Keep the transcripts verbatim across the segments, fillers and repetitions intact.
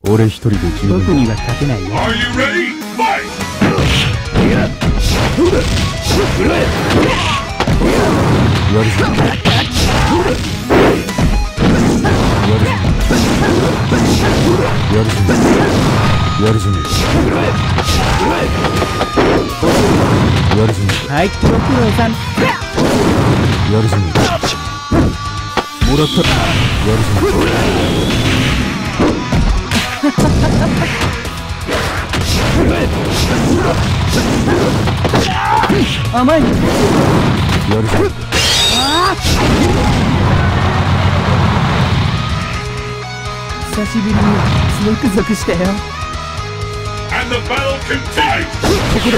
俺一人で十分。 僕には勝てないよ。 Are you ready? Fight! やるぞ。やるぞ。やるぞ。やるぞ。 はい、ご苦労さん。 やるぞ。もらった。やるぞ。 甘い。 やるぞ。 久しぶりにゾクゾクしたよ。 And the battle continues! ここだ。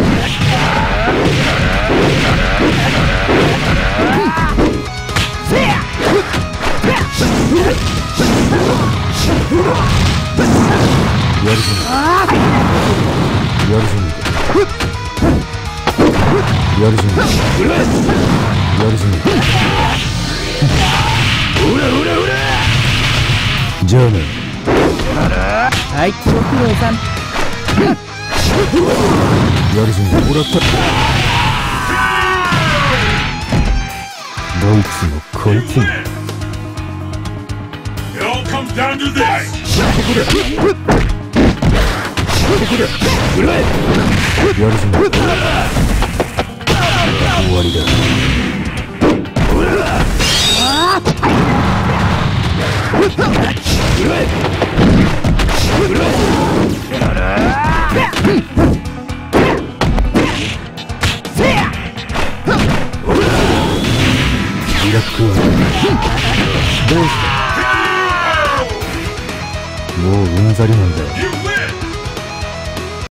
やるぞ。やるぞ。やるぞ。やるぞ。じゃあね。 はい、ご苦労さん。 やるぞ。もらった。どいつもこいつも。 It all comes down to this! ここだ。やるぞ。終わりだ。リラックはどうした。もううんざりなんだよ。 You win!